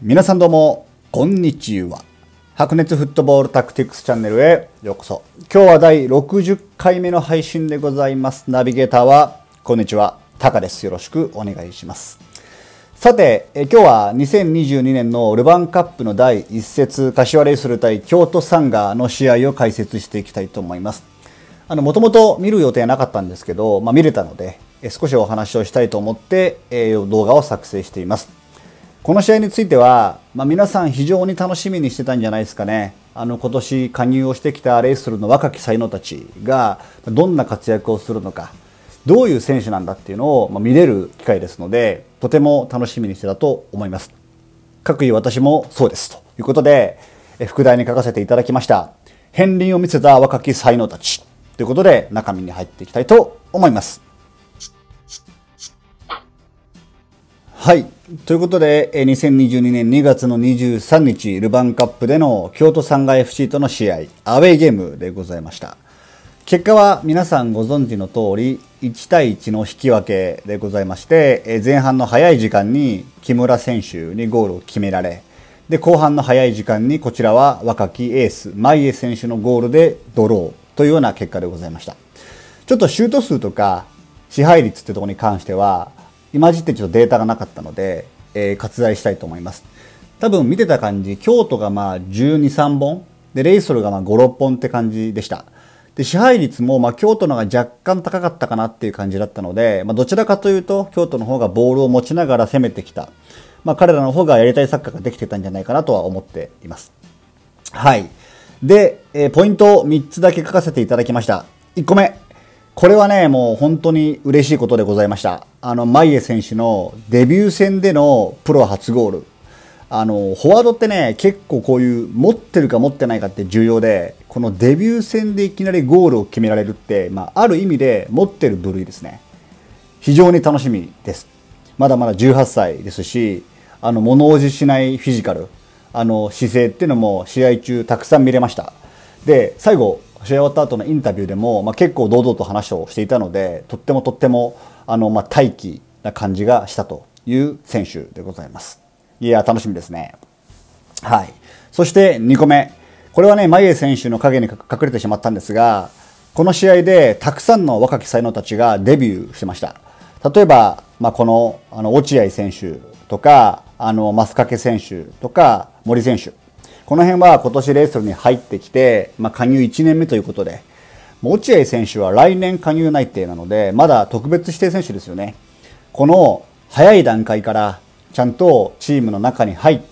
皆さんどうもこんにちは。白熱フットボールタクティクスチャンネルへようこそ。今日は第60回目の配信でございます。ナビゲーターはこんにちは、タカです。よろしくお願いします。さて、今日は2022年のルヴァンカップの第1節、柏レイソル対京都サンガの試合を解説していきたいと思います。もともと見る予定はなかったんですけど、見れたので少しお話をしたいと思って動画を作成しています。この試合については、皆さん非常に楽しみにしてたんじゃないですかね。今年加入をしてきたレイソルの若き才能たちがどんな活躍をするのか、どういう選手なんだっていうのを見れる機会ですので、とても楽しみにしてたと思います。各位私もそうですということで、副題に書かせていただきました。片鱗を見せた若き才能たちということで中身に入っていきたいと思います。はい。ということで、2022年2月の23日、ルヴァンカップでの京都サンガ FC との試合、アウェイゲームでございました。結果は皆さんご存知の通り、1対1の引き分けでございまして、前半の早い時間に木村選手にゴールを決められ、で、後半の早い時間にこちらは若きエース、前江選手のゴールでドローというような結果でございました。ちょっとシュート数とか支配率ってところに関しては、今時点でちょっとデータがなかったので、割愛したいと思います。多分見てた感じ、京都が12、3本、で、レイソルが5、6本って感じでした。で、支配率も京都のが若干高かったかなっていう感じだったので、どちらかというと京都の方がボールを持ちながら攻めてきた。彼らの方がやりたいサッカーができてたんじゃないかなとは思っています。はい。で、ポイントを3つだけ書かせていただきました。1個目。これはね、もう本当に嬉しいことでございました。前江選手のデビュー戦でのプロ初ゴール。フォワードってね、結構こういう持ってるか持ってないかって重要で、このデビュー戦でいきなりゴールを決められるって、ある意味で持ってる部類ですね。非常に楽しみです。まだまだ18歳ですし、物おじしないフィジカル、姿勢っていうのも試合中たくさん見れました。で、最後、試合終わった後のインタビューでも、結構堂々と話をしていたので、とっても大気な感じがしたという選手でございます。いや、楽しみですね。はい。そして2個目。これはね、前江選手の影に隠れてしまったんですが、この試合でたくさんの若き才能たちがデビューしてました。例えば、この、落合選手とか、増掛選手とか、森選手。この辺は今年レイソルに入ってきて、加入1年目ということで、落合選手は来年加入内定なので、まだ特別指定選手ですよね。この早い段階からちゃんとチームの中に入って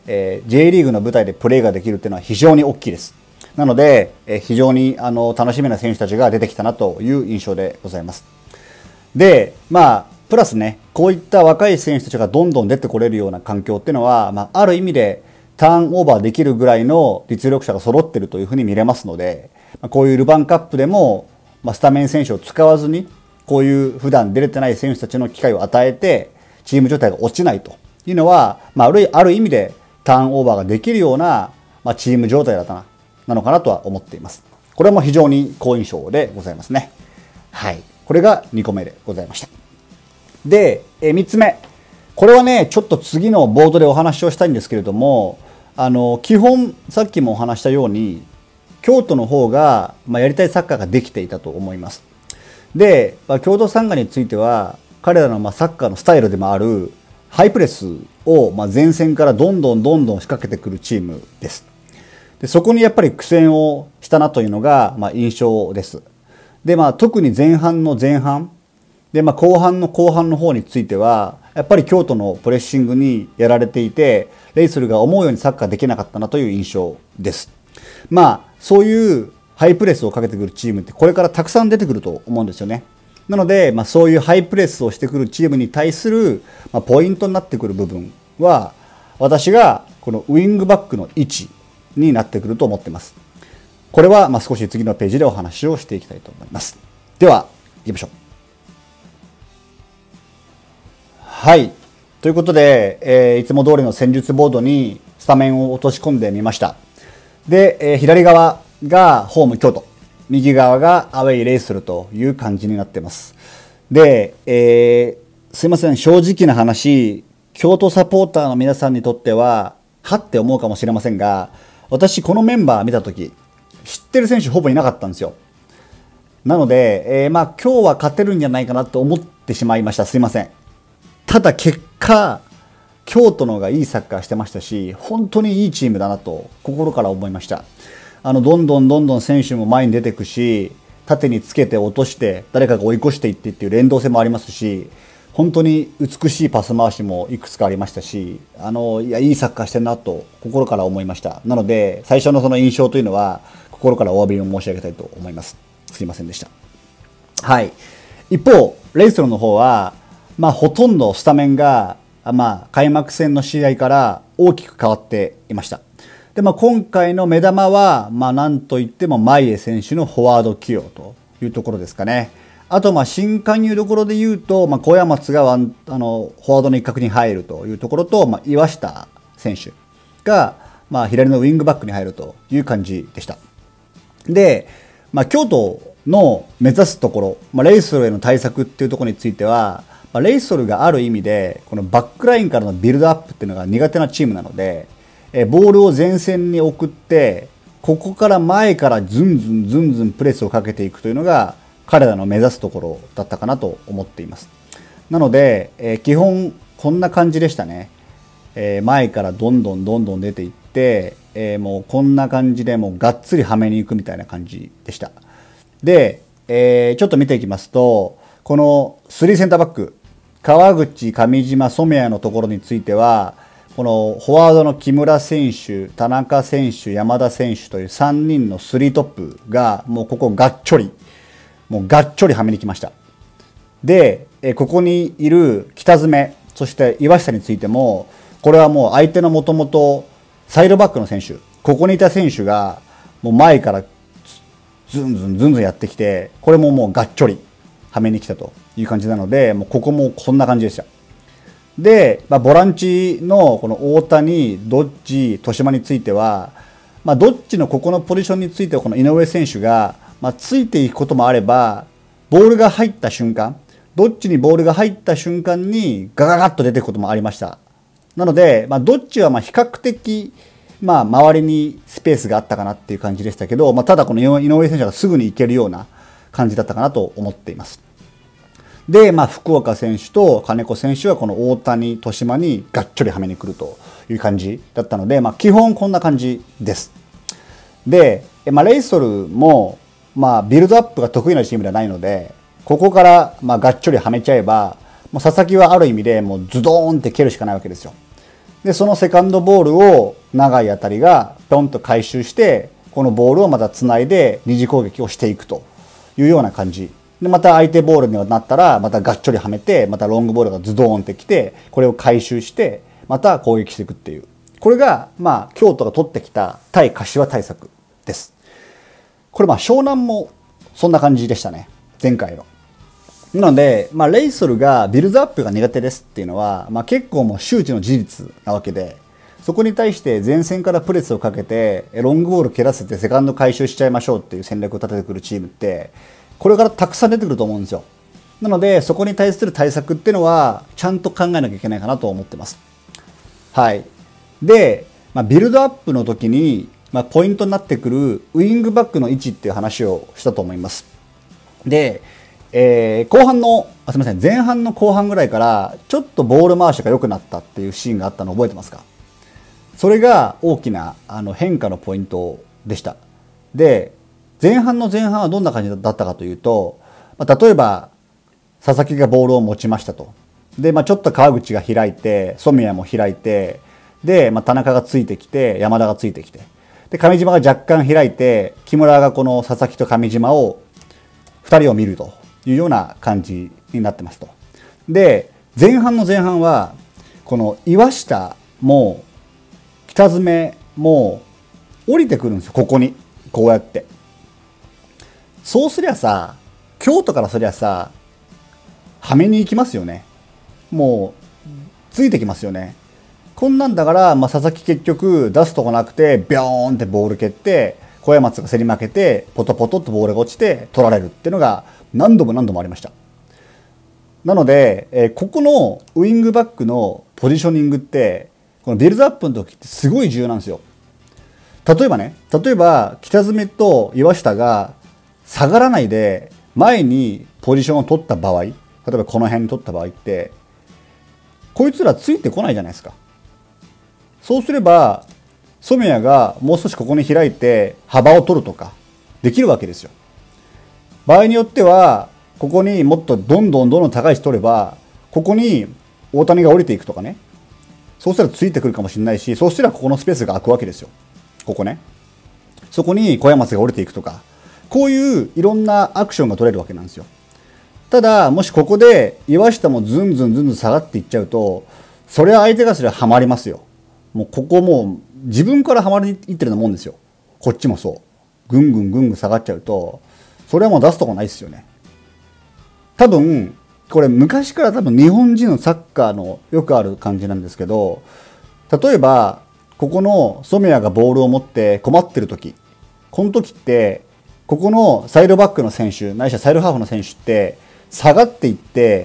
、J リーグの舞台でプレーができるっていうのは非常に大きいです。なので、非常に楽しみな選手たちが出てきたなという印象でございます。で、プラスね、こういった若い選手たちがどんどん出てこれるような環境っていうのは、ある意味でターンオーバーできるぐらいの実力者が揃っているというふうに見れますので、こういうルヴァンカップでも、スタメン選手を使わずに、こういう普段出れてない選手たちの機会を与えて、チーム状態が落ちないというのは、ある意味でターンオーバーができるような、チーム状態だったなのかなとは思っています。これも非常に好印象でございますね。はい。これが2個目でございました。で、3つ目。これはね、ちょっと次のボードでお話をしたいんですけれども、基本、さっきもお話したように、京都の方が、やりたいサッカーができていたと思います。で、京都サンガについては、彼らのサッカーのスタイルでもある、ハイプレスを前線からどんどん仕掛けてくるチームです。で、そこにやっぱり苦戦をしたなというのが、印象です。で、特に前半の前半、で、後半の方については、やっぱり京都のプレッシングにやられていて、レイソルが思うようにサッカーできなかったなという印象です。そういうハイプレスをかけてくるチームってこれからたくさん出てくると思うんですよね。なので、そういうハイプレスをしてくるチームに対する、ポイントになってくる部分は、私がこのウイングバックの位置になってくると思っています。これは少し次のページでお話をしていきたいと思います。では、行きましょう。はい。ということで、いつも通りの戦術ボードにスタメンを落とし込んでみました。で、左側がホーム京都。右側がアウェイレイソルという感じになっています。で、すいません、正直な話、 京都サポーターの皆さんにとっては、はって思うかもしれませんが、私このメンバー見たとき、知ってる選手ほぼいなかったんですよ。なので、今日は勝てるんじゃないかなと思ってしまいました。すいません。ただ結果、京都の方がいいサッカーしてましたし、本当にいいチームだなと心から思いました。どんどん選手も前に出てくし、縦につけて落として誰かが追い越していってっていう連動性もありますし、本当に美しいパス回しもいくつかありましたし、いいサッカーしてるなと心から思いました。なので、最初のその印象というのは、心からお詫びを申し上げたいと思います。すいませんでした。はい。一方、レイソルの方は、ほとんどスタメンが、開幕戦の試合から大きく変わっていました。で、今回の目玉は、なんといっても、前江選手のフォワード起用というところですかね。あと、新加入どころで言うと、小山津がフォワードの一角に入るというところと、岩下選手が、左のウィングバックに入るという感じでした。で、京都の目指すところ、レイソルへの対策っていうところについては、レイソルがある意味で、このバックラインからのビルドアップっていうのが苦手なチームなので、ボールを前線に送って、ここから前からずんずんプレスをかけていくというのが、彼らの目指すところだったかなと思っています。なので、基本こんな感じでしたね。前からどんどん出ていって、もうこんな感じでもうがっつりはめに行くみたいな感じでした。で、ちょっと見ていきますと、この3センターバック、川口、上島、染谷のところについては、このフォワードの木村選手、田中選手、山田選手という3人の3トップがもうここがっちょりはめに来ました。で、ここにいる北爪、そして岩下についても、これはもう相手のもともとサイドバックの選手、ここにいた選手がもう前からずんずんやってきて、これももうがっちょりはめに来たという感じなので、もうここもこんな感じでした。で、ボランチのこの大谷、ドッジ、豊島については、ドッジのここのポジションについてはこの井上選手が、ついていくこともあれば、ボールが入った瞬間、ドッジにボールが入った瞬間にガガガッと出ていくこともありました。なので、ドッジは比較的、周りにスペースがあったかなっていう感じでしたけど、ただこの井上選手がすぐに行けるような感じだったかなと思っています。で、福岡選手と金子選手はこの大谷、豊島にがっちょりはめに来るという感じだったので、基本こんな感じです。で、レイソルも、ビルドアップが得意なチームではないので、ここから、がっちょりはめちゃえば、もう佐々木はある意味でもうズドーンって蹴るしかないわけですよ。で、そのセカンドボールを長いあたりがポンと回収して、このボールをまた繋いで二次攻撃をしていくというような感じ。で、また相手ボールになったら、またがっちょりはめて、またロングボールがズドーンってきて、これを回収して、また攻撃していくっていう。これが、京都が取ってきた対柏対策です。これ湘南もそんな感じでしたね。前回の。なので、レイソルがビルドアップが苦手ですっていうのは、結構もう周知の事実なわけで、そこに対して前線からプレスをかけて、ロングボール蹴らせてセカンド回収しちゃいましょうっていう戦略を立ててくるチームって、これからたくさん出てくると思うんですよ。なので、そこに対する対策っていうのは、ちゃんと考えなきゃいけないかなと思ってます。はい。で、ビルドアップの時に、ポイントになってくるウイングバックの位置っていう話をしたと思います。で、後半の、すみません、前半の後半ぐらいから、ちょっとボール回しが良くなったっていうシーンがあったの覚えてますか？それが大きな変化のポイントでした。で、前半はどんな感じだったかというと、例えば、佐々木がボールを持ちましたと。で、ちょっと川口が開いて、染谷も開いて、で、田中がついてきて、山田がついてきて、で、上島が若干開いて、木村がこの佐々木と上島を、2人を見るというような感じになってますと。で、前半は、この岩下も、北爪も、降りてくるんですよ、ここに。こうやって。そうすりゃさ、京都からすりゃさ、はめに行きますよね。もう、ついてきますよね。こんなんだから、佐々木結局出すとこなくて、ビョーンってボール蹴って、小山津が競り負けて、ポトポトっとボールが落ちて取られるっていうのが何度もありました。 なので、ここのウィングバックのポジショニングって、このビルドアップの時ってすごい重要なんですよ。例えば北爪と岩下が下がらないで前にポジションを取った場合、例えばこの辺に取った場合って、こいつらついてこないじゃないですか。そうすれば、染谷がもう少しここに開いて幅を取るとかできるわけですよ。場合によっては、ここにもっとどんどん高い位置取れば、ここに大谷が降りていくとかね。そうしたらついてくるかもしれないし、そうしたらここのスペースが空くわけですよ。ここね。そこに小山松が降りていくとか、こういういろんなアクションが取れるわけなんですよ。ただ、もしここで岩下もずんずん下がっていっちゃうと、それは相手がすればハマりますよ。もうここもう自分からハマりにいってるようなもんですよ。こっちもそう。ぐんぐん下がっちゃうと、それはもう出すとこないですよね。多分、これ昔から多分日本人のサッカーのよくある感じなんですけど、例えば、ここの染谷がボールを持って困ってる時、この時って、ここのサイドバックの選手、ないしはサイドハーフの選手って下がっていって、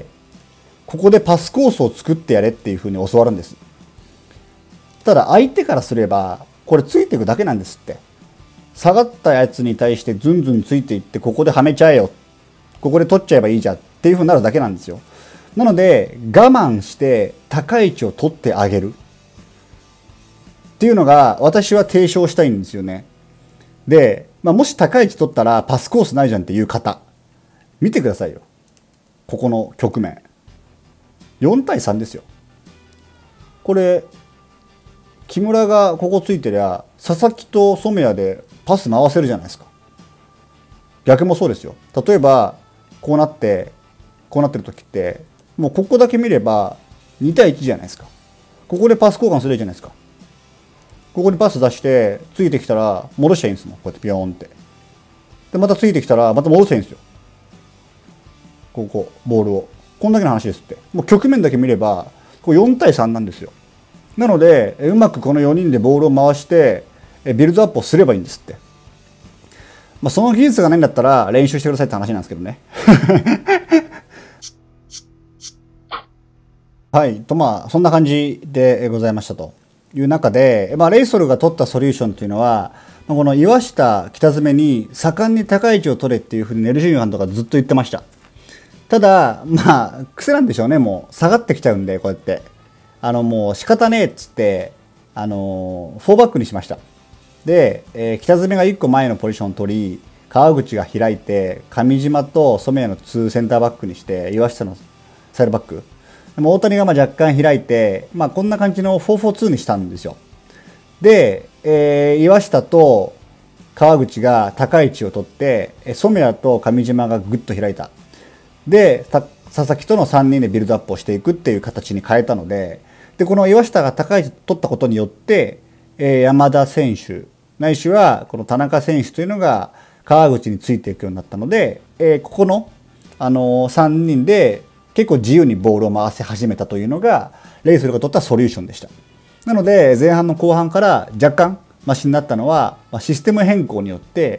ここでパスコースを作ってやれっていうふうに教わるんです。ただ相手からすれば、これついていくだけなんですって。下がったやつに対してずんずんついていって、ここではめちゃえよ。ここで取っちゃえばいいじゃんっていうふうになるだけなんですよ。なので、我慢して高い位置を取ってあげる。っていうのが私は提唱したいんですよね。で、もし高い位置取ったらパスコースないじゃんっていう方、見てくださいよ。ここの局面。4対3ですよ。これ、木村がここついてりゃ、佐々木と染谷でパス回せるじゃないですか。逆もそうですよ。例えば、こうなってる時って、もうここだけ見れば2対1じゃないですか。ここでパス交換するじゃないですか。ここにパス出して、ついてきたら戻しちゃいいんですもん。こうやってピヨーンって。で、またついてきたら、また戻せばいいんですよ。ここ、ボールを。こんだけの話ですって。もう局面だけ見れば、こう4対3なんですよ。なので、うまくこの4人でボールを回して、ビルドアップをすればいいんですって。その技術がないんだったら練習してくださいって話なんですけどね。はい。そんな感じでございましたという中で、レイソルが取ったソリューションというのは、この岩下、北爪に盛んに高い位置を取れっていうふうにネルシーニョ監督がずっと言ってました。ただ、癖なんでしょうね。もう下がってきちゃうんで、こうやって。もう仕方ねえっつって、4バックにしました。で、北爪が1個前のポジションを取り、川口が開いて、上島と染谷の2センターバックにして、岩下のサイドバック。でも大谷が若干開いて、こんな感じの 4-4-2 にしたんですよ。で、岩下と川口が高い位置を取って、染谷と上島がぐっと開いた。で、佐々木との3人でビルドアップをしていくっていう形に変えたので、で、この岩下が高い位置を取ったことによって、山田選手、ないしはこの田中選手というのが川口についていくようになったので、ここの、3人で結構自由にボールを回せ始めたというのが、レイソルが取ったソリューションでした。なので、前半の後半から若干マシになったのは、システム変更によって、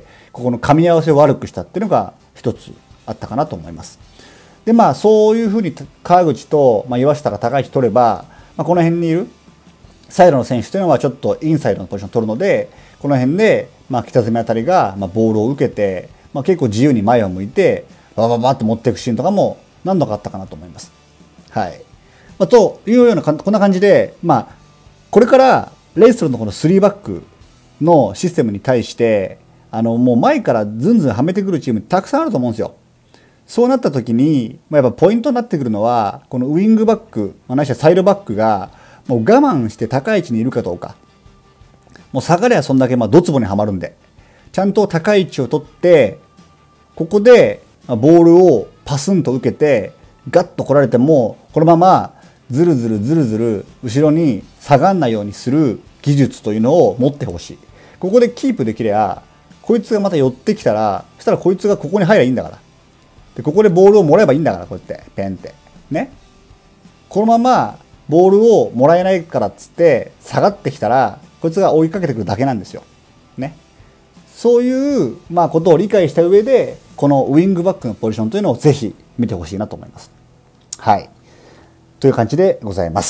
ここの噛み合わせを悪くしたっていうのが一つあったかなと思います。で、そういうふうに川口と、岩下が高い位置取れば、この辺にいるサイドの選手というのはちょっとインサイドのポジションを取るので、この辺で、北爪あたりが、ボールを受けて、結構自由に前を向いて、バババッと持っていくシーンとかも何度かあったかなと思います。はい。というような、こんな感じで、これからレイソルのこの3バックのシステムに対して、もう前からずんずんはめてくるチームたくさんあると思うんですよ。そうなった時に、やっぱポイントになってくるのは、このウィングバック、ないしはサイドバックが、もう我慢して高い位置にいるかどうか。もう下がりゃそんだけドツボにはまるんで。ちゃんと高い位置を取って、ここでボールをパスンと受けて、ガッと来られても、このままずるずる後ろに下がんないようにする技術というのを持ってほしい。ここでキープできれば、こいつがまた寄ってきたら、そしたらこいつがここに入ればいいんだから。で、ここでボールをもらえばいいんだから、こうやって、ペンって。ね。このまま、ボールをもらえないからっつって、下がってきたら、こいつが追いかけてくるだけなんですよ。ね。そういう、ことを理解した上で、このウィングバックのポジションというのをぜひ見てほしいなと思います。 はい。という感じでございます。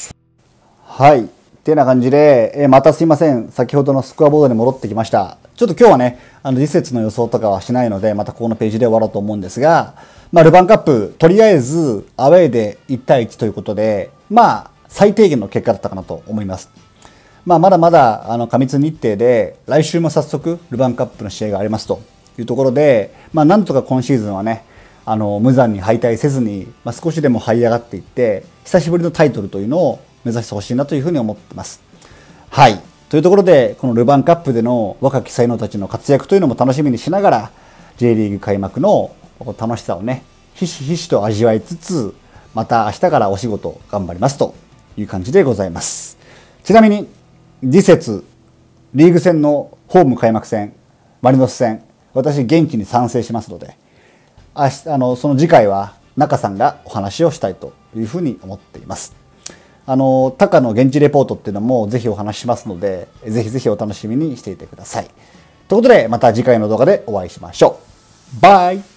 はい。ってな感じで、またすいません。先ほどのスコアボードに戻ってきました。ちょっと今日はね、次節の予想とかはしないので、またこのページで終わろうと思うんですが、ルヴァンカップ、とりあえずアウェーで1対1ということで、最低限の結果だったかなと思います。まだまだ過密日程で、来週も早速ルヴァンカップの試合がありますというところで、なんとか今シーズンはね、無残に敗退せずに、少しでも這い上がっていって、久しぶりのタイトルというのを目指してほしいなというふうに思っています。はい。というところで、このルヴァンカップでの若き才能たちの活躍というのも楽しみにしながら、J リーグ開幕の楽しさをね、ひしひしと味わいつつ、また明日からお仕事頑張りますという感じでございます。ちなみに、次節、リーグ戦のホーム開幕戦、マリノス戦、私現地に参戦しますので、その次回は中さんがお話をしたいというふうに思っています。タカの現地レポートっていうのもぜひお話ししますので、ぜひぜひお楽しみにしていてください。ということで、また次回の動画でお会いしましょう。バイ